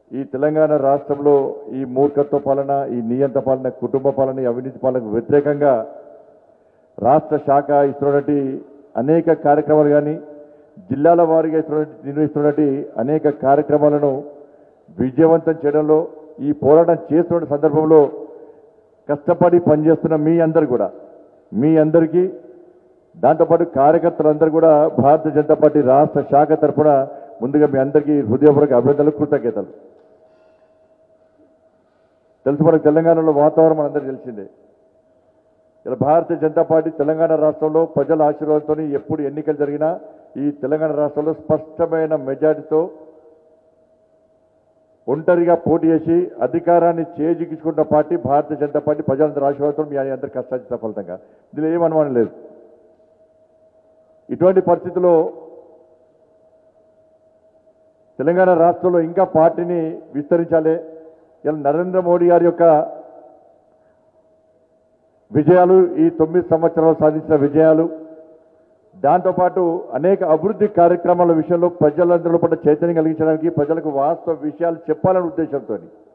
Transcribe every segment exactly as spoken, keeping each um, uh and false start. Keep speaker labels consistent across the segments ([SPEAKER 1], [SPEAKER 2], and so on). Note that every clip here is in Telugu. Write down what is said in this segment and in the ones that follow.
[SPEAKER 1] ఈ తెలంగాణ రాష్ట్రంలో ఈ మూర్ఖత్వ పాలన, ఈ నియంత పాలన, కుటుంబ పాలన, ఈ అవినీతి పాలనకు వ్యతిరేకంగా రాష్ట్ర శాఖ ఇస్తున్నటువంటి అనేక కార్యక్రమాలు కానీ జిల్లాల వారీగా ఇస్తున్నటువంటి నిర్వహిస్తున్నటువంటి అనేక కార్యక్రమాలను విజయవంతం చేయడంలో ఈ పోరాటం చేస్తున్న సందర్భంలో కష్టపడి పనిచేస్తున్న మీ అందరు కూడా మీ అందరికీ దాంతోపాటు కార్యకర్తలందరూ కూడా భారతీయ జనతా పార్టీ రాష్ట్ర శాఖ తరఫున ముందుగా మీ అందరికీ హృదయపూర్వక అభినందనలు, కృతజ్ఞతలు. తెలుసు, మనకు తెలంగాణలో వాతావరణం మనందరికీ తెలిసిందే. ఇలా భారతీయ జనతా పార్టీ తెలంగాణ రాష్ట్రంలో ప్రజల ఆశీర్వాదంతో ఎప్పుడు ఎన్నికలు జరిగినా ఈ తెలంగాణ రాష్ట్రంలో స్పష్టమైన మెజారిటీతో ఒంటరిగా పోటీ చేసి అధికారాన్ని చేజిక్కించుకున్న పార్టీ భారతీయ జనతా పార్టీ. ప్రజలందరూ ఆశీర్వాదంతో మీ అందరి కష్టార్జిత ఫలితంగా దీనిలో ఏం అనుమానం లేదు. ఇటువంటి పరిస్థితుల్లో తెలంగాణ రాష్ట్రంలో ఇంకా పార్టీని విస్తరించాలి. ఇలా నరేంద్ర మోడీ గారి యొక్క విజయాలు, ఈ తొమ్మిది సంవత్సరాలు సాధించిన విజయాలు, దాంతోపాటు అనేక అభివృద్ధి కార్యక్రమాల విషయంలో ప్రజలందరిలో పట్ల చైతన్యం కలిగించడానికి, ప్రజలకు వాస్తవ విషయాలు చెప్పాలనే ఉద్దేశంతో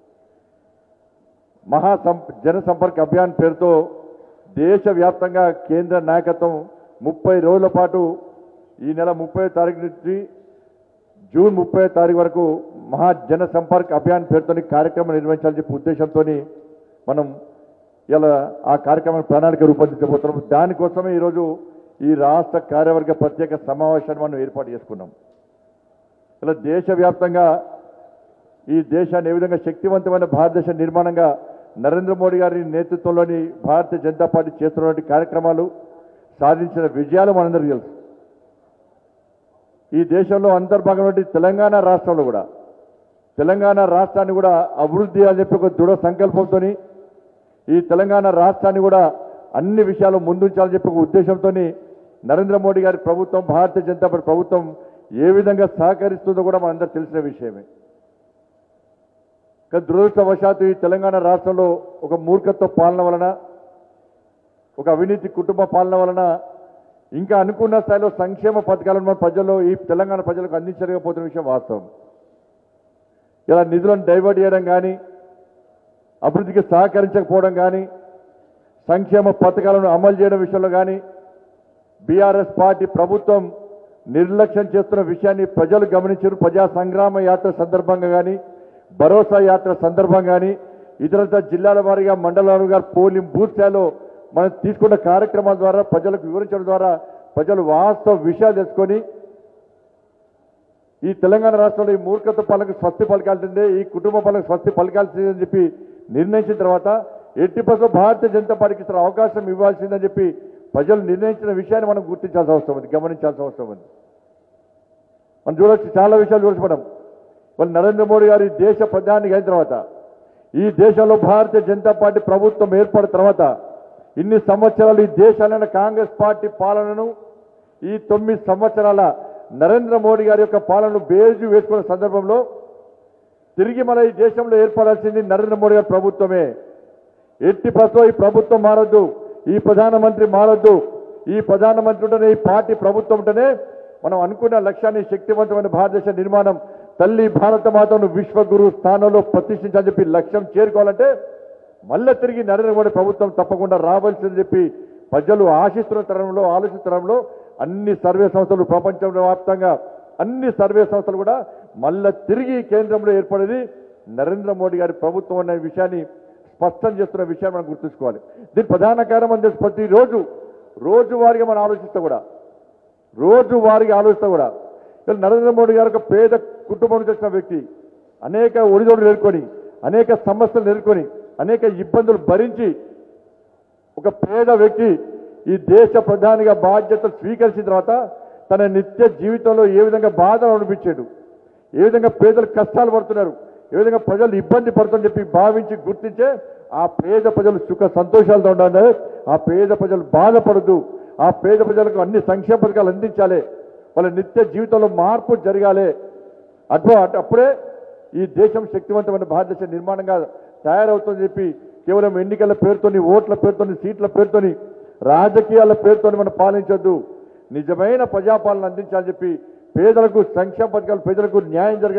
[SPEAKER 1] మహా జన సంపర్క్ అభియాన్ పేరుతో దేశవ్యాప్తంగా కేంద్ర నాయకత్వం ముప్పై రోజుల పాటు ఈ నెల ముప్పై తారీఖు నుంచి జూన్ ముప్పై తారీఖు వరకు మహా జన సంపర్క్ అభియాన్ పేరుతో కార్యక్రమం నిర్వహించాలని చెప్పి ఉద్దేశంతో మనం ఇలా ఆ కార్యక్రమం ప్రణాళిక రూపొందించబోతున్నాం. దానికోసమే ఈరోజు ఈ రాష్ట్ర కార్యవర్గ ప్రత్యేక సమావేశాన్ని మనం ఏర్పాటు చేసుకున్నాం. ఇలా దేశవ్యాప్తంగా ఈ దేశాన్ని ఏ విధంగా శక్తివంతమైన భారతదేశ నిర్మాణంగా నరేంద్ర మోడీ గారి నేతృత్వంలోని భారతీయ జనతా పార్టీ చేస్తున్నటువంటి కార్యక్రమాలు, సాధించిన విజయాలు మనందరికీ తెలుసు. ఈ దేశంలో అంతర్భాగంలో తెలంగాణ రాష్ట్రంలో కూడా తెలంగాణ రాష్ట్రాన్ని కూడా అభివృద్ధి అని చెప్పి ఒక దృఢ సంకల్పంతో ఈ తెలంగాణ రాష్ట్రాన్ని కూడా అన్ని విషయాలు ముందుంచాలని చెప్పి ఒక ఉద్దేశంతో నరేంద్ర మోడీ గారి ప్రభుత్వం, భారతీయ జనతా పార్టీ ప్రభుత్వం ఏ విధంగా సహకరిస్తుందో కూడా మనందరూ తెలిసిన విషయమే. కానీ దురదృష్టవశాత్తు ఈ తెలంగాణ రాష్ట్రంలో ఒక మూర్ఖత్వ పాలన వలన, ఒక అవినీతి కుటుంబ పాలన వలన ఇంకా అనుకున్న స్థాయిలో సంక్షేమ పథకాలను మన ప్రజల్లో ఈ తెలంగాణ ప్రజలకు అందించలేకపోతున్న విషయం వాస్తవం. ఇలా నిధులను డైవర్ట్ చేయడం కానీ, అభివృద్ధికి సహకరించకపోవడం కానీ, సంక్షేమ పథకాలను అమలు చేయడం విషయంలో కానీ బీఆర్ఎస్ పార్టీ ప్రభుత్వం నిర్లక్ష్యం చేస్తున్న విషయాన్ని ప్రజలు గమనించారు. ప్రజా సంగ్రామ యాత్ర సందర్భంగా కానీ, భరోసా యాత్ర సందర్భంగా కానీ, ఇతర జిల్లాల వారీగా మండలాలుగా పోలింగ్ బూత్ స్థాయిలో మనం తీసుకున్న కార్యక్రమాల ద్వారా ప్రజలకు వివరించడం ద్వారా ప్రజలు వాస్తవ విషయాలు తెలుసుకొని ఈ తెలంగాణ రాష్ట్రంలో ఈ మూర్ఖత్వ పాలనకు స్వస్తి పలకాల్సిందే, ఈ కుటుంబ పాలనకు స్వస్తి పలకాల్సిందే అని చెప్పి నిర్ణయించిన తర్వాత ఎట్టి పరిస్థితుల్లో భారతీయ జనతా పార్టీకి ఇతర అవకాశం ఇవ్వాల్సిందని చెప్పి ప్రజలు నిర్ణయించిన విషయాన్ని మనం గుర్తించాల్సిన అవసరం ఉంది, గమనించాల్సిన అవసరం ఉంది. మనం చూడవచ్చు, చాలా విషయాలు చూడొచ్చు. మనం వాళ్ళు నరేంద్ర మోడీ గారి దేశ ప్రధాని అయిన తర్వాత, ఈ దేశంలో భారతీయ జనతా పార్టీ ప్రభుత్వం ఏర్పడిన తర్వాత ఇన్ని సంవత్సరాలు ఈ దేశాలైన కాంగ్రెస్ పార్టీ పాలనను, ఈ తొమ్మిది సంవత్సరాల నరేంద్ర మోడీ గారి యొక్క పాలనను బేజు వేసుకున్న సందర్భంలో తిరిగి మన ఈ దేశంలో ఏర్పడాల్సింది నరేంద్ర మోడీ గారి ప్రభుత్వమే. ఎట్టి ప్రతో ఈ ప్రభుత్వం మారొద్దు, ఈ ప్రధానమంత్రి మారొద్దు. ఈ ప్రధానమంత్రి ఉంటేనే, ఈ పార్టీ ప్రభుత్వం ఉంటేనే మనం అనుకున్న లక్ష్యాన్ని, శక్తివంతమైన భారతదేశ నిర్మాణం, తల్లి భారత మాతను విశ్వగురు స్థానంలో ప్రతిష్ఠించాలని చెప్పి లక్ష్యం చేరుకోవాలంటే మళ్ళీ తిరిగి నరేంద్ర మోడీ ప్రభుత్వం తప్పకుండా రావాల్సిందని చెప్పి ప్రజలు ఆశిస్తున్న తరంలో, ఆలోచన తరంలో అన్ని సర్వే సంస్థలు, ప్రపంచ వ్యాప్తంగా అన్ని సర్వే సంస్థలు కూడా మళ్ళీ తిరిగి కేంద్రంలో ఏర్పడేది నరేంద్ర మోడీ గారి ప్రభుత్వం అనే విషయాన్ని స్పష్టం చేస్తున్న విషయాన్ని మనం గుర్తుంచుకోవాలి. దీని ప్రధాన కారణం అని చెప్పి ప్రతిరోజు రోజువారీగా మనం ఆలోచిస్తే కూడా రోజువారీగా ఆలోచిస్తే కూడా నరేంద్ర మోడీ గారు ఒక పేద కుటుంబం నుంచి వచ్చిన వ్యక్తి, అనేక ఒడిదొడులు ఎదుర్కొని, అనేక సమస్యలు ఎదుర్కొని, అనేక ఇబ్బందులు భరించి ఒక పేద వ్యక్తి ఈ దేశ ప్రధానిగా బాధ్యతలు స్వీకరించిన తర్వాత తన నిత్య జీవితంలో ఏ విధంగా బాధలు అనిపించాడు, ఏ విధంగా పేదలు కష్టాలు పడుతున్నారు, ఏ విధంగా ప్రజలు ఇబ్బంది పడుతుందని చెప్పి భావించి గుర్తించే ఆ పేద ప్రజలు సుఖ సంతోషాలతో ఉండాలి, ఆ పేద ప్రజలు బాధపడద్దు, ఆ పేద ప్రజలకు అన్ని సంక్షేమ పథకాలు అందించాలి, వాళ్ళ నిత్య జీవితంలో మార్పు జరగాలి. అటు అప్పుడే ఈ దేశం శక్తివంతమైన భారతదేశ నిర్మాణంగా తయారవుతుందని చెప్పి కేవలం ఎన్నికల పేరుతోని, ఓట్ల పేరుతోని, సీట్ల పేరుతోని, రాజకీయాల పేరుతోని మనం పాలించొద్దు. నిజమైన ప్రజాపాలన అందించాలని చెప్పి పేదలకు సంక్షేమ పథకాలు, పేదలకు న్యాయం జరగాలి,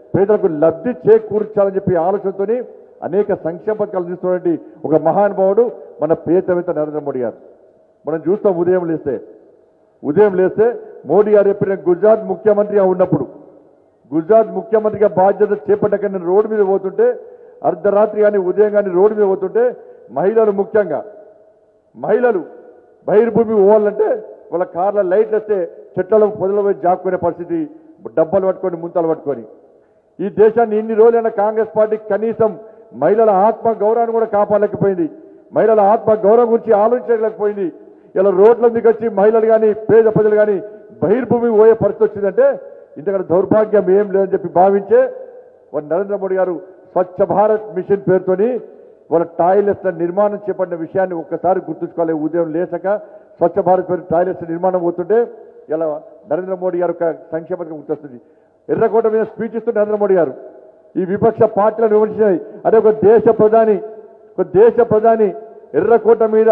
[SPEAKER 1] పేదలకు లబ్ధి చేకూర్చాలని చెప్పి ఆలోచనతోని అనేక సంక్షేమ పథకాలు తీస్తున్నటువంటి ఒక మహానుభావుడు మన ప్రియతమిత నరేంద్ర మోడీ గారు. మనం చూస్తాం ఉదయం లేస్తే ఉదయం లేస్తే మోడీ గారు చెప్పిన గుజరాత్ ముఖ్యమంత్రిగా ఉన్నప్పుడు గుజరాత్ ముఖ్యమంత్రిగా బాధ్యత చేపట్టాక నేను రోడ్డు మీద పోతుంటే అర్ధరాత్రి కానీ ఉదయం కానీ రోడ్డు మీద పోతుంటే మహిళలు ముఖ్యంగా మహిళలు బహిర్భూమి పోవాలంటే వాళ్ళ కార్ల లైట్లు వస్తే చెట్లలో పొదలు పోయి జాక్కునే పరిస్థితి, డబ్బాలు పట్టుకొని ముంతలు పట్టుకొని. ఈ దేశాన్ని ఇన్ని రోజులైన కాంగ్రెస్ పార్టీ కనీసం మహిళల ఆత్మ గౌరవాన్ని కూడా కాపాడలేకపోయింది. మహిళల ఆత్మ గౌరవం గురించి ఆలోచించలేకపోయింది. ఇలా రోడ్ల మీదకి వచ్చి మహిళలు కానీ పేద ప్రజలు కానీ బహిర్భూమి పోయే పరిస్థితి వచ్చిందంటే ఇంతకంటే దౌర్భాగ్యం ఏం లేదని చెప్పి భావించే వాళ్ళ నరేంద్ర మోడీ గారు స్వచ్ఛ భారత్ మిషన్ పేరుతోని వాళ్ళ టాయిలెట్ల నిర్మాణం చేపట్టిన విషయాన్ని ఒక్కసారి గుర్తుంచుకోవాలి. ఉదయం లేచక స్వచ్ఛ భారత్ పేరు టాయిలెట్స్ నిర్మాణం పోతుంటే ఇలా నరేంద్ర మోడీ గారు ఒక సంక్షేమ పథకం గుర్తొస్తుంది. ఎర్రకోట మీద స్పీచ్ ఇస్తూ నరేంద్ర మోడీ గారు ఈ విపక్ష పార్టీలను విమర్శించినాయి. అదే ఒక దేశ ప్రధాని ఒక దేశ ప్రధాని ఎర్రకోట మీద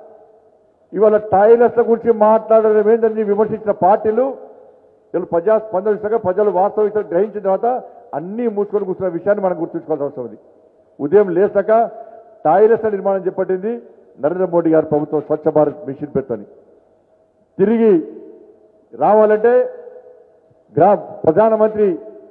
[SPEAKER 1] ఇవాళ టాయిలెట్ల గురించి మాట్లాడడం ఏంటని విమర్శించిన పార్టీలు వీళ్ళు ప్రజా స్పందన ఇస్తాక ప్రజలు వాస్తవిక గ్రహించిన తర్వాత అన్నీ మూసుకొని కూర్చున్న విషయాన్ని మనం గుర్తుంచుకోవాల్సిన అవసరం ఉంది. ఉదయం లేసాక టాయిలెట్ల నిర్మాణం చేపట్టింది నరేంద్ర మోడీ గారి ప్రభుత్వం స్వచ్ఛ భారత్ మిషన్ పెట్టుకొని. తిరిగి రావాలంటే గ్రా ప్రధానమంత్రి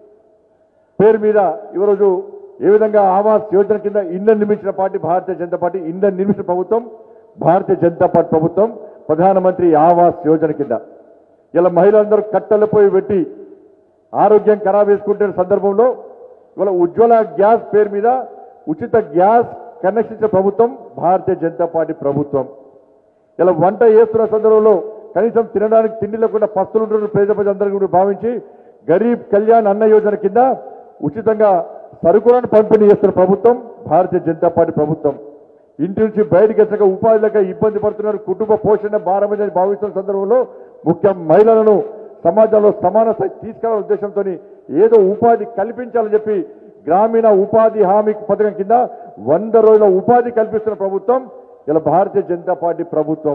[SPEAKER 1] పేరు మీద ఈరోజు ఏ విధంగా ఆవాస్ యోజన కింద ఇంధన నిర్మించిన పార్టీ భారతీయ జనతా పార్టీ, ఇంధన నిర్మించిన ప్రభుత్వం భారతీయ జనతా పార్టీ ప్రభుత్వం. ప్రధానమంత్రి ఆవాస్ యోజన కింద ఇలా మహిళలందరూ కట్టెలపోయి పెట్టి ఆరోగ్యం ఖరాబ్ చేసుకుంటున్న సందర్భంలో ఇవాళ ఉజ్వల గ్యాస్ పేరు మీద ఉచిత గ్యాస్ కనెక్షన్ ఇచ్చిన ప్రభుత్వం భారతీయ జనతా పార్టీ ప్రభుత్వం. ఇలా వంట చేస్తున్న సందర్భంలో కనీసం తినడానికి తిండి లేకుండా పస్తులుంటున్న పేద ప్రజలందరికీ కూడా భావించి గరీబ్ కళ్యాణ్ అన్న యోజన కింద ఉచితంగా సరుకులను పంపిణీ చేస్తున్న ప్రభుత్వం భారతీయ జనతా పార్టీ ప్రభుత్వం. ఇంటి నుంచి బయటకు వచ్చాక ఉపాధి లేక ఇబ్బంది పడుతున్నారు, కుటుంబ పోషణ భారమని భావిస్తున్న సందర్భంలో ముఖ్యం మహిళలను సమాజంలో సమాన స్థాయి తీసుకురావాలనే ఉద్దేశంతో ఏదో ఉపాధి కల్పించాలని చెప్పి గ్రామీణ ఉపాధి హామీ పథకం కింద వంద రోజుల ఉపాధి కల్పిస్తున్న ప్రభుత్వం ఇలా భారతీయ జనతా పార్టీ ప్రభుత్వం.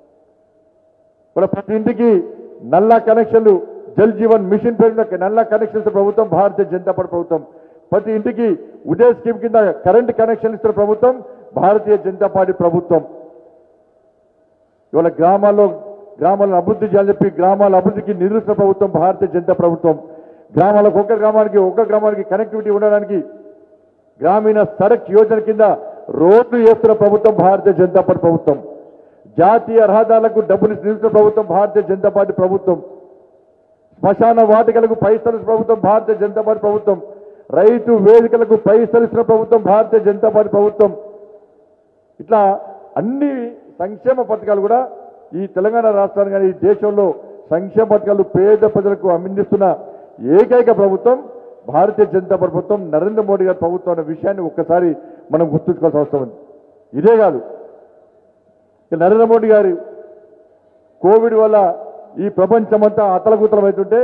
[SPEAKER 1] ఇలా ప్రతి ఇంటికి నల్ల కనెక్షన్లు జల్ జీవన్ మిషన్ పేరున నల్ల కనెక్షన్స్ ప్రభుత్వం భారతీయ జనతా పార్టీ ప్రభుత్వం. ప్రతి ఇంటికి ఉదయ్ స్కీమ్ కింద కరెంట్ కనెక్షన్ ఇస్తున్న ప్రభుత్వం భారతీయ జనతా పార్టీ ప్రభుత్వం. ఇవాళ గ్రామాల్లో గ్రామాలను అభివృద్ధి చేయాలని చెప్పి గ్రామాల అభివృద్ధికి నిధులిస్తున్న ప్రభుత్వం భారతీయ జనతా ప్రభుత్వం. గ్రామాలకు ఒక్క గ్రామానికి ఒక్క గ్రామానికి కనెక్టివిటీ ఉండడానికి గ్రామీణ సడక్ యోజన కింద రోడ్లు వేస్తున్న ప్రభుత్వం భారతీయ జనతా పార్టీ ప్రభుత్వం. జాతీయ రహదారులకు డబ్బులు నిధులిస్తున్న ప్రభుత్వం భారతీయ జనతా పార్టీ ప్రభుత్వం. శ్మశాన వాటికలకు పైసలు ప్రభుత్వం భారతీయ జనతా పార్టీ ప్రభుత్వం. రైతు వేదికలకు పైసలు ఇస్తున్న ప్రభుత్వం భారతీయ జనతా పార్టీ ప్రభుత్వం. ఇట్లా అన్ని సంక్షేమ పథకాలు కూడా ఈ తెలంగాణ రాష్ట్రాన్ని కానీ ఈ దేశంలో సంక్షేమ పథకాలు పేద ప్రజలకు అందిస్తున్న ఏకైక ప్రభుత్వం భారతీయ జనతా పార్టీ ప్రభుత్వం, నరేంద్ర మోడీ గారి ప్రభుత్వం అనే విషయాన్ని ఒక్కసారి మనం గుర్తుంచుకోవాల్సిన అవసరం ఉంది. ఇదే కాదు, నరేంద్ర మోడీ గారు కోవిడ్ వల్ల ఈ ప్రపంచమంతా అతలకుతలమవుతుంటే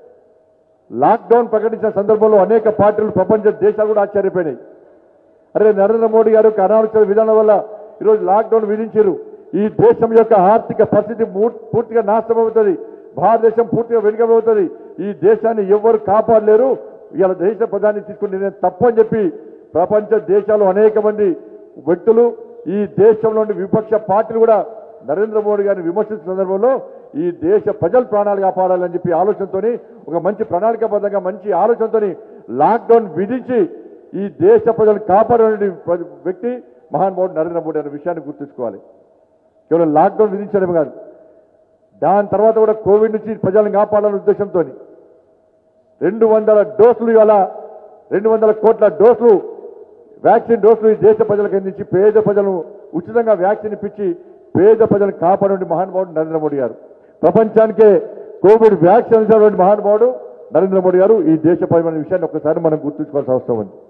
[SPEAKER 1] లాక్డౌన్ ప్రకటించిన సందర్భంలో అనేక పార్టీలు ప్రపంచ దేశాలు కూడా ఆశ్చర్యపోయినాయి. అరే నరేంద్ర మోడీ గారు అనాలోచిత విధానం వల్ల ఈరోజు లాక్డౌన్ విధించారు. ఈ దేశం యొక్క ఆర్థిక పరిస్థితి పూర్తిగా నాశనం అవుతుంది, భారతదేశం పూర్తిగా వెనుకబడుతుంది, ఈ దేశాన్ని ఎవరు కాపాడలేరు, ఇలా దేశ ప్రధాని తీసుకుని నేను తప్పని చెప్పి ప్రపంచ దేశాలు అనేక మంది వ్యక్తులు ఈ దేశంలోని విపక్ష పార్టీలు కూడా నరేంద్ర మోడీ గారిని విమర్శించిన సందర్భంలో ఈ దేశ ప్రజల ప్రాణాలు కాపాడాలని చెప్పి ఆలోచనతో ఒక మంచి ప్రణాళికాబద్ధంగా మంచి ఆలోచనతో లాక్డౌన్ విధించి ఈ దేశ ప్రజలను కాపాడే వ్యక్తి మహానుభావుడు నరేంద్ర మోడీ అనే విషయాన్ని గుర్తుంచుకోవాలి. కేవలం లాక్డౌన్ విధించడమే కాదు, దాని తర్వాత కూడా కోవిడ్ నుంచి ప్రజలను కాపాడాలనే ఉద్దేశంతో రెండు వందల డోసులు ఇవాళ రెండు వందల కోట్ల డోసులు వ్యాక్సిన్ డోసులు ఈ దేశ ప్రజలకు అందించి పేద ప్రజలను ఉచితంగా వ్యాక్సిన్ ఇప్పించి పేద ప్రజలను కాపాడే మహానుభావుడు నరేంద్ర మోడీ గారు. ప్రపంచానికే కోవిడ్ వ్యాక్సిన్ ఇచ్చినటువంటి మహానుభావుడు నరేంద్ర మోడీ గారు. ఈ దేశ పరిమాణ విషయాన్ని ఒక్కసారి మనం గుర్తుంచుకోవాల్సిన అవసరం ఉంది.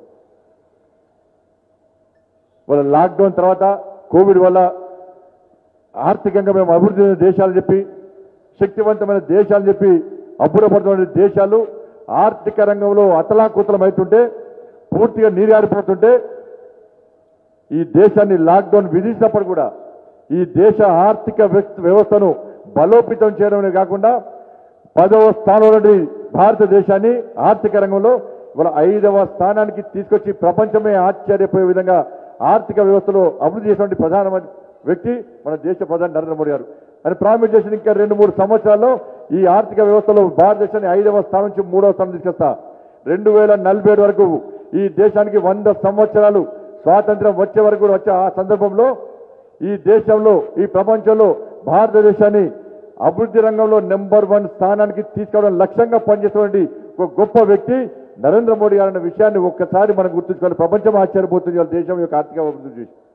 [SPEAKER 1] వాళ్ళ లాక్డౌన్ తర్వాత కోవిడ్ వల్ల ఆర్థికంగా మేము అభివృద్ధి చెందిన దేశాలు చెప్పి శక్తివంతమైన దేశాలు చెప్పి అబ్బురపడుతున్న దేశాలు ఆర్థిక రంగంలో అతలాకుతలం అవుతుంటే పూర్తిగా నీరారిపోతుంటే ఈ దేశాన్ని లాక్డౌన్ విధించినప్పుడు కూడా ఈ దేశ ఆర్థిక వ్యవస్థను బలోపేతం చేయడమే కాకుండా పదవ స్థానంలో భారతదేశాన్ని ఆర్థిక రంగంలో ఇవాళ ఐదవ స్థానానికి తీసుకొచ్చి ప్రపంచమే ఆశ్చర్యపోయే విధంగా ఆర్థిక వ్యవస్థలో అభివృద్ధి చేసినటువంటి ప్రధాన వ్యక్తి మన దేశ ప్రధాని నరేంద్ర మోడీ గారు. అని ప్రామిస్ చేసిన ఇంకా రెండు మూడు సంవత్సరాల్లో ఈ ఆర్థిక వ్యవస్థలో భారతదేశాన్ని ఐదవ స్థానం నుంచి మూడవ స్థానం తీసుకొస్తా. రెండు వేల నలభై ఏడు వరకు ఈ దేశానికి వంద సంవత్సరాలు స్వాతంత్రం వచ్చే వరకు కూడా వచ్చే ఆ సందర్భంలో ఈ దేశంలో ఈ ప్రపంచంలో భారతదేశాన్ని అభివృద్ధి రంగంలో నెంబర్ వన్ స్థానానికి తీసుకోవడం లక్ష్యంగా పనిచేసేటువంటి ఒక గొప్ప వ్యక్తి నరేంద్ర మోడీ గారు అన్న విషయాన్ని ఒక్కసారి మనం గుర్తుంచుకోవాలి. ప్రపంచం ఆశ్చర్యపోతుంది వాళ్ళ దేశం యొక్క ఆర్థిక అభివృద్ధి చూసి.